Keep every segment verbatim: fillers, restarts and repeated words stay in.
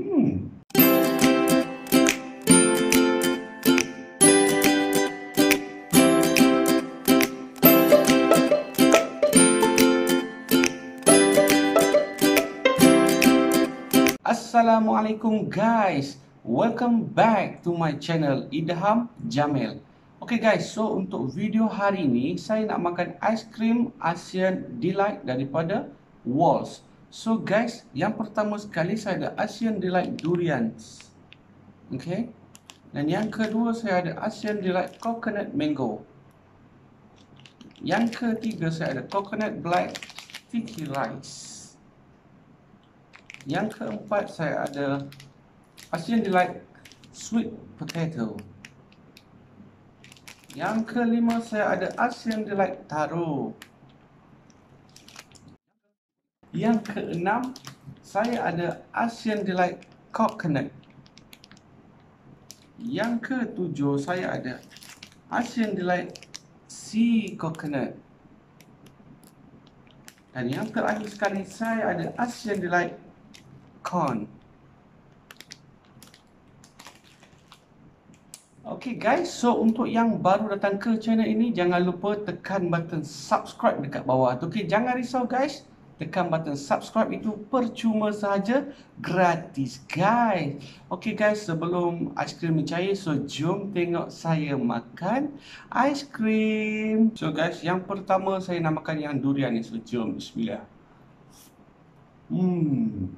Hmm. Assalamualaikum guys, welcome back to my channel Idham Jamil. Okay guys, so untuk video hari ini saya nak makan aiskrim Asian Delight daripada Walls. So guys, yang pertama sekali saya ada Asian Delight Durians. Okay. Dan yang kedua saya ada Asian Delight Coconut Mango. Yang ketiga saya ada Coconut Black Sticky Rice. Yang keempat saya ada Asian Delight Sweet Potato. Yang kelima saya ada Asian Delight Taro. Yang keenam saya ada Asian Delight Coconut. Yang ketujuh saya ada Asian Delight Sea Coconut. Dan yang terakhir sekali saya ada Asian Delight Corn. Okay guys, so untuk yang baru datang ke channel ini, jangan lupa tekan button subscribe dekat bawah. Okay, jangan risau guys, tekan button subscribe itu percuma saja, gratis guys. Okay guys, sebelum aiskrim ni cair, so jom tengok saya makan aiskrim. So guys, yang pertama saya nak makan yang durian ni, so jom bismillah. Hmm.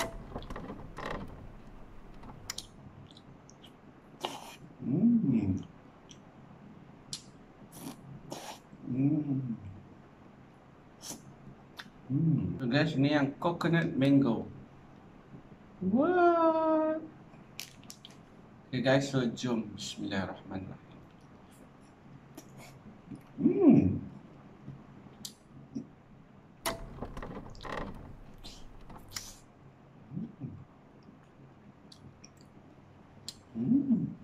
Hmm. Hmm. Hmm. So guys, ini yang coconut mango. What? Okay guys, so jom bismillahirrahmanirrahim. Hmm. Hmm.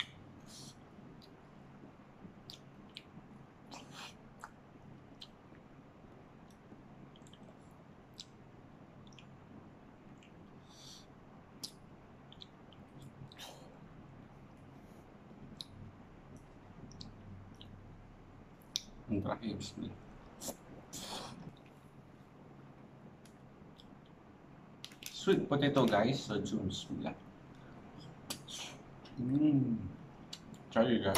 Yang terakhir bismillah. Sweet potato guys, so jom bismillah. Hmm. Cari guys.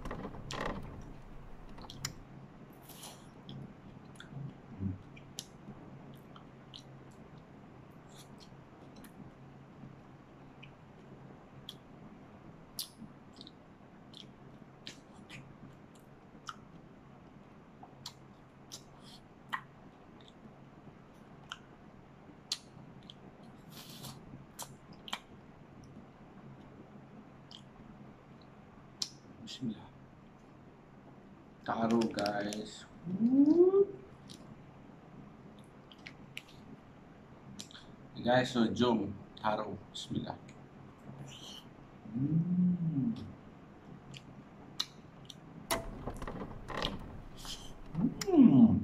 Bismillah. Taruh guys. Guys, so jom taruh. Bismillah. Hmm. Hmm.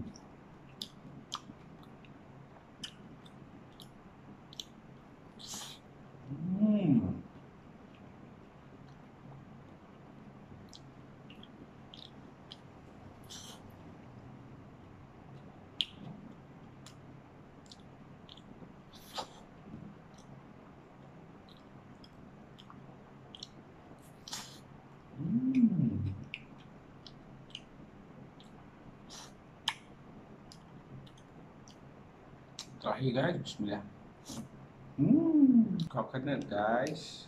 Hmm. Hmm. Terakhir guys, bismillah. Hmm, coconut guys.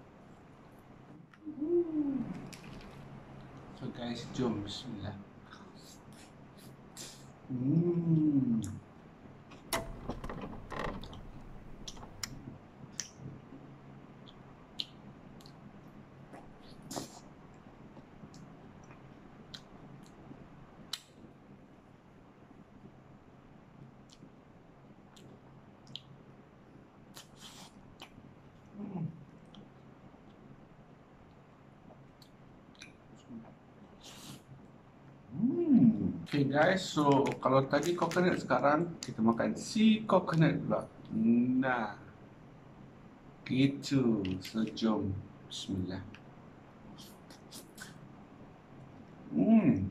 Hmm. So guys, jom bismillah. Hmm. Okay guys, so kalau tadi coconut, sekarang kita makan sea coconut pula. Nah, Gitu. So jom. Bismillah. Hmm.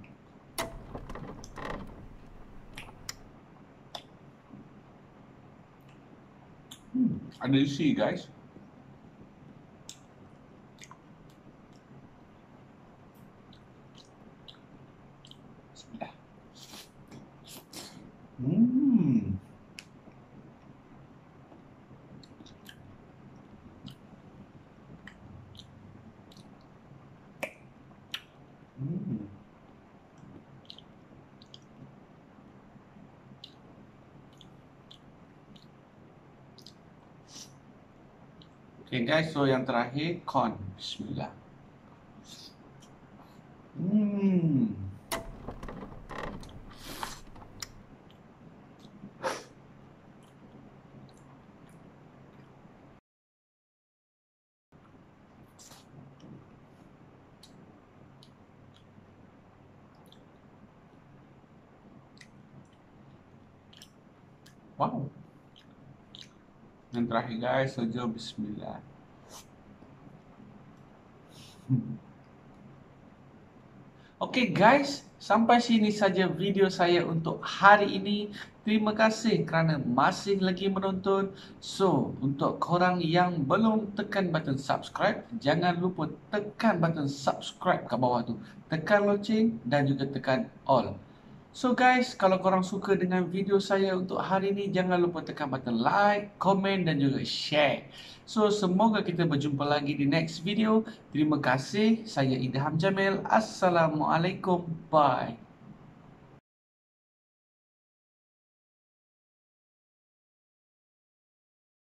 Hmm. Ada isi guys. Bismillah. Hmm. Hmm. Okay guys, so yang terakhir corn. Bismillah. Hmm. Wow. Yang terakhir guys, so jom bismillah. Oke guys, sampai sini saja video saya untuk hari ini. Terima kasih kerana masih lagi menonton. So, untuk korang yang belum tekan button subscribe, jangan lupa tekan button subscribe kat bawah tu. Tekan loceng dan juga tekan all. So guys, kalau korang suka dengan video saya untuk hari ini, jangan lupa tekan button like, komen dan juga share. So, semoga kita berjumpa lagi di next video. Terima kasih. Saya Idham Jamil. Assalamualaikum. Bye.